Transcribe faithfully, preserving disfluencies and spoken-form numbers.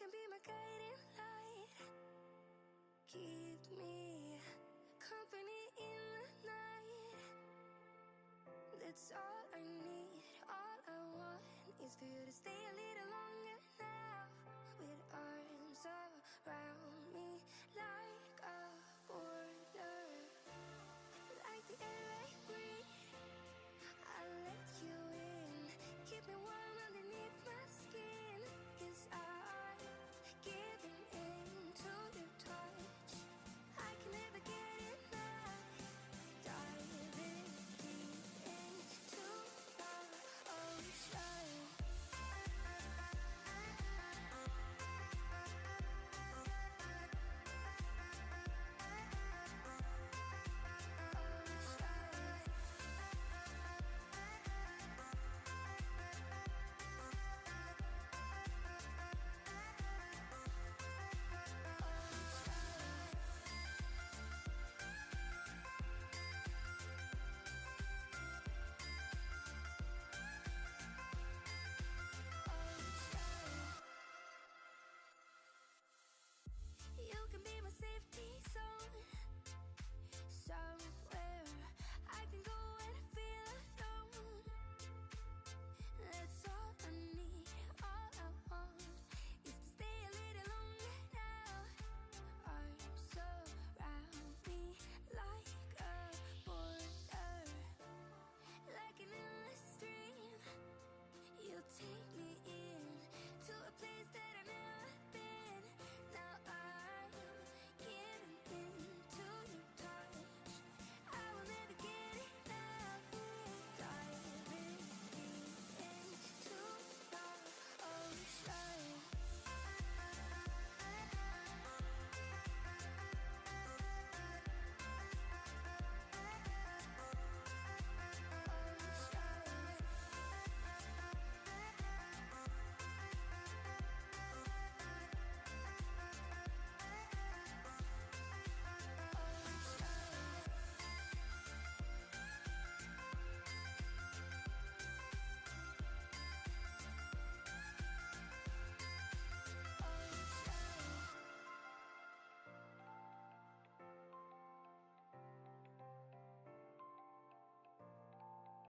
can be my guiding light. Keep me company in the night. That's all I need. All I want is for you to stay a little longer now. With arms around me like a border, like the air I breathe. I'll let you in. Keep me warm underneath my skin. 'Cause I'm giving in to your touch. I can never get enough. Diving deep into the ocean. You can be my safety zone. So